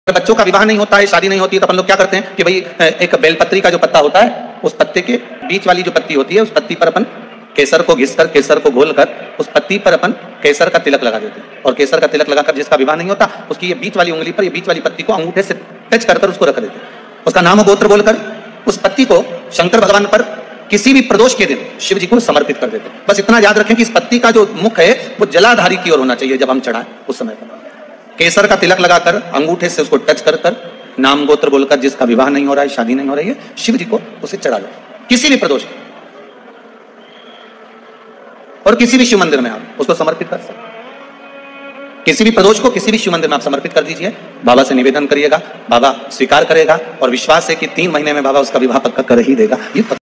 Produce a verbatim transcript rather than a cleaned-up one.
बच्चों का विवाह नहीं होता है, शादी नहीं होती है, तो अपन लोग क्या करते हैं कि भाई एक बेलपत्री का जो पत्ता होता है, उस पत्ते के बीच वाली जो पत्ती होती है, उस पत्ती पर अपन केसर को घिसकर, केसर को घोलकर उस पत्ती पर अपन केसर का तिलक लगा देते हैं। और केसर का तिलक लगाकर जिसका विवाह नहीं होता, उसकी ये बीच वाली उंगली पर, ये बीच वाली पत्ती को अंगूठे से टच कर कर उसको रख देते हैं। उसका नाम गोत्र बोलकर उस पत्ती को शंकर भगवान पर किसी भी प्रदोष के दिन शिव जी को समर्पित कर देते हैं। बस इतना याद रखें कि इस पत्ती का जो मुख है वो जलाधारी की ओर होना चाहिए जब हम चढ़ाएं उस समय पर। केसर का तिलक लगाकर अंगूठे से उसको टच कर कर नाम गोत्र बोलकर जिसका विवाह नहीं हो रहा है, शादी नहीं हो रही है, शिव जी को उसे चढ़ा लो किसी भी प्रदोष और किसी भी शिव मंदिर में आप उसको समर्पित कर सकते। किसी भी प्रदोष को किसी भी शिव मंदिर में आप समर्पित कर दीजिए, बाबा से निवेदन करिएगा, बाबा स्वीकार करेगा और विश्वास है कि तीन महीने में बाबा उसका विवाह पक्का कर ही देगा। ये